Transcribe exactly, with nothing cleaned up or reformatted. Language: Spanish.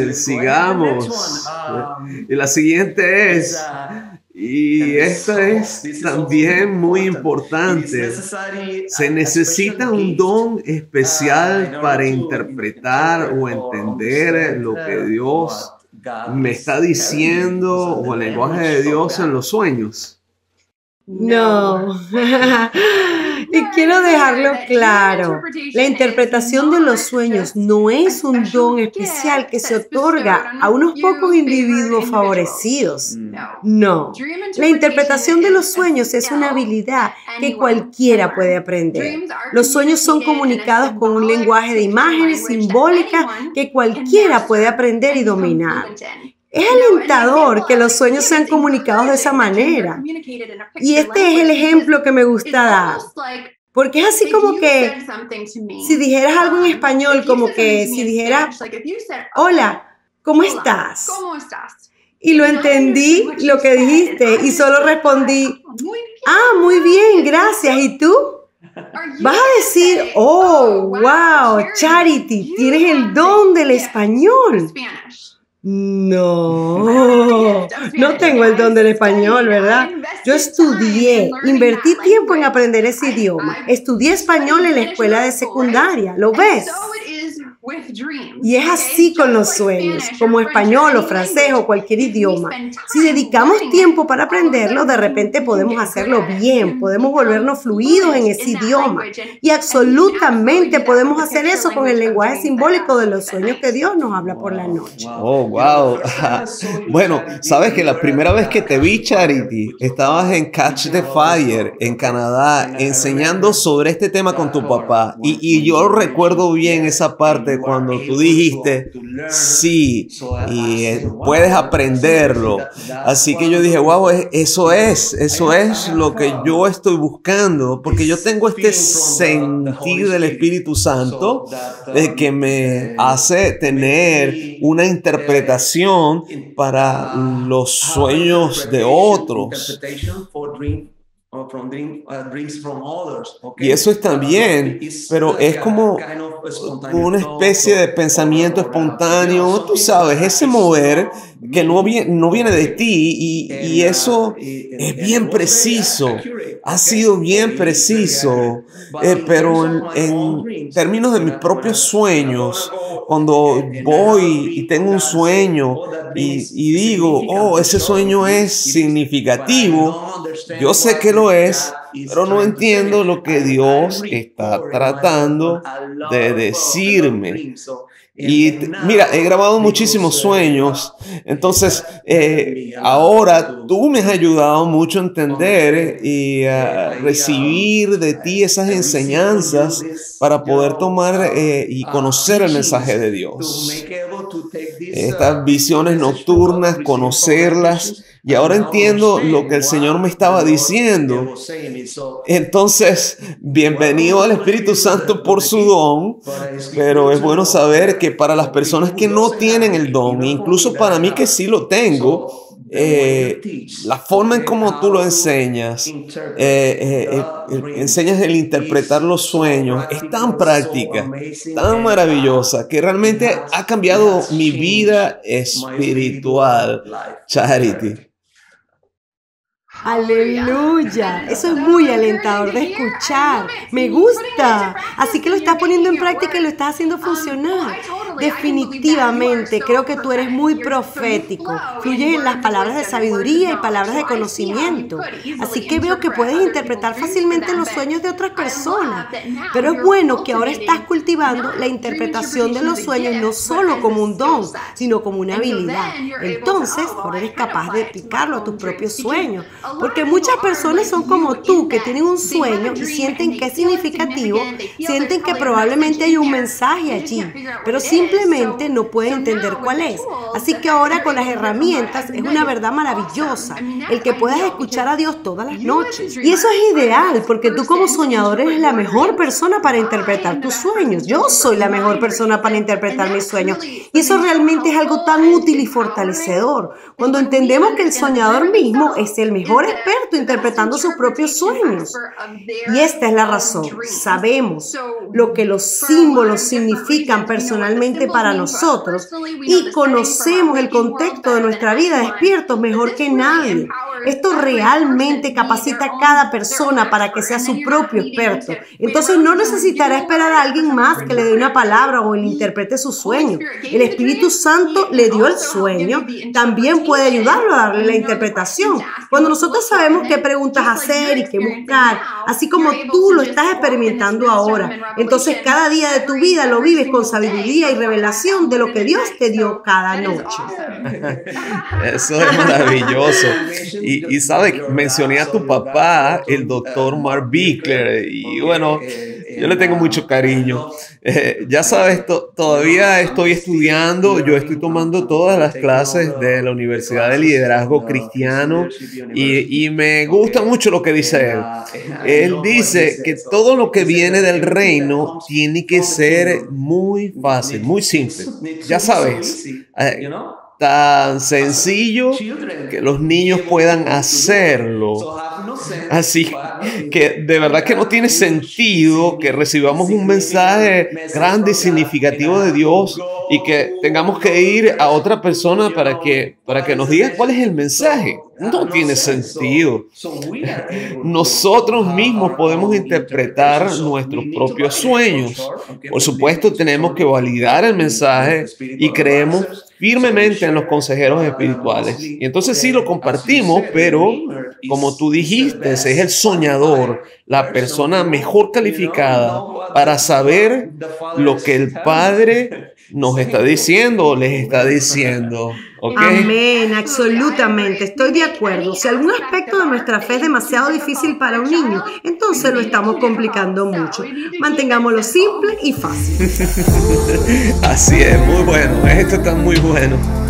Entonces, sigamos. Y la siguiente es, y esta es también muy importante, se necesita un don especial para interpretar o entender lo que Dios me está diciendo o el lenguaje de Dios en los sueños. No. Y quiero dejarlo claro. La interpretación de los sueños no es un don especial que se otorga a unos pocos individuos favorecidos. No. La interpretación de los sueños es una habilidad que cualquiera puede aprender. Los sueños son comunicados con un lenguaje de imágenes simbólicas que cualquiera puede aprender y dominar. Es alentador que los sueños sean comunicados de esa manera. Y este es el ejemplo que me gusta dar. Porque es así como que si dijeras algo en español, como que si dijeras, hola, ¿cómo estás? Y lo entendí lo que dijiste y solo respondí, ah, muy bien, gracias. ¿Y tú? Vas a decir, oh, wow, Charity, tienes el don del español. No, no tengo el don del español, ¿verdad? Yo estudié, invertí tiempo en aprender ese idioma. Estudié español en la escuela de secundaria, ¿lo ves? Y es así con los sueños, como español o francés o cualquier idioma. Si dedicamos tiempo para aprenderlo, de repente podemos hacerlo bien, podemos volvernos fluidos en ese idioma. Y absolutamente podemos hacer eso con el lenguaje simbólico de los sueños que Dios nos habla por la noche. Oh, wow. Bueno, sabes que la primera vez que te vi, Charity, estabas en Catch the Fire, en Canadá, enseñando sobre este tema con tu papá. Y, y yo recuerdo bien esa parte cuando tú dijiste, sí, y eh, puedes aprenderlo. Así que yo dije, wow, eso es, eso es lo que yo estoy buscando, porque yo tengo este sentir del Espíritu Santo eh, que me hace tener una interpretación para los sueños de otros. Y eso está bien, pero es como una especie de pensamiento espontáneo, tú sabes, ese mover que no viene, no viene de ti y, y eso es bien preciso, ha sido bien preciso, eh, pero en, en términos de mis propios sueños, cuando voy y tengo un sueño y, y digo, oh, ese sueño es significativo, yo sé que lo es, pero no entiendo lo que Dios está tratando de decirme. Y mira, he grabado muchísimos sueños, entonces eh, ahora tú me has ayudado mucho a entender y a recibir de ti esas enseñanzas para poder tomar eh, y conocer el mensaje de Dios. Estas visiones nocturnas, conocerlas. Y ahora entiendo lo que el Señor me estaba diciendo. Entonces, bienvenido al Espíritu Santo por su don, pero es bueno saber que para las personas que no tienen el don, incluso para mí que sí lo tengo, eh, la forma en cómo tú lo enseñas, eh, eh, eh, enseñas el interpretar los sueños, es tan práctica, tan maravillosa, que realmente ha cambiado mi vida espiritual. Charity. Aleluya, eso es muy alentador de escuchar, me gusta, así que lo estás poniendo en práctica y lo estás haciendo funcionar. Definitivamente, creo que tú eres muy profético, fluyes en las palabras de sabiduría y palabras de conocimiento, así que veo que puedes interpretar fácilmente los sueños de otras personas, pero es bueno que ahora estás cultivando la interpretación de los sueños no solo como un don, sino como una habilidad. Entonces, ahora eres capaz de aplicarlo a tus propios sueños. Porque muchas personas son como tú, que tienen un sueño y sienten que es significativo, sienten que probablemente hay un mensaje allí, pero simplemente no pueden entender cuál es. Así que ahora con las herramientas es una verdad maravillosa, el que puedas escuchar a Dios todas las noches. Y eso es ideal, porque tú como soñador eres la mejor persona para interpretar tus sueños. Yo soy la mejor persona para interpretar mis sueños. Y eso realmente es algo tan útil y fortalecedor. Cuando entendemos que el soñador mismo es el mejor experto interpretando sus propios sueños. Y esta es la razón. Sabemos lo que los símbolos significan personalmente realmente para nosotros y conocemos el contexto de nuestra vida despiertos mejor que nadie. Esto realmente capacita a cada persona para que sea su propio experto. Entonces no necesitará esperar a alguien más que le dé una palabra o le interprete su sueño. El Espíritu Santo le dio el sueño, también puede ayudarlo a darle la interpretación. Cuando nosotros sabemos qué preguntas hacer y qué buscar, así como tú lo estás experimentando ahora, entonces cada día de tu vida lo vives con sabiduría y revelación de lo que Dios te dio cada noche. Eso es maravilloso. Y, y sabes, mencioné a tu papá, el doctor Mark Bickler, y bueno, yo le tengo mucho cariño. Eh, ya sabes, to, todavía estoy estudiando, yo estoy tomando todas las clases de la Universidad de Liderazgo Cristiano y, y me gusta mucho lo que dice él. Él dice que todo lo que viene del reino tiene que ser muy fácil, muy simple. Ya sabes, eh, tan sencillo que los niños puedan hacerlo. Así que de verdad que no tiene sentido que recibamos un mensaje grande y significativo de Dios y que tengamos que ir a otra persona para que, para que nos diga cuál es el mensaje. No tiene sentido. Nosotros mismos podemos interpretar nuestros propios sueños. Por supuesto, tenemos que validar el mensaje y creemos firmemente en los consejeros espirituales. Y entonces sí lo compartimos, pero como tú dijiste, es el soñador, la persona mejor calificada para saber lo que el Padre nos está diciendo o les está diciendo. ¿Okay? Amén, absolutamente, estoy de acuerdo. Si algún aspecto de nuestra fe es demasiado difícil para un niño, entonces lo estamos complicando mucho. Mantengámoslo simple y fácil. Así es, muy bueno, esto está muy bueno.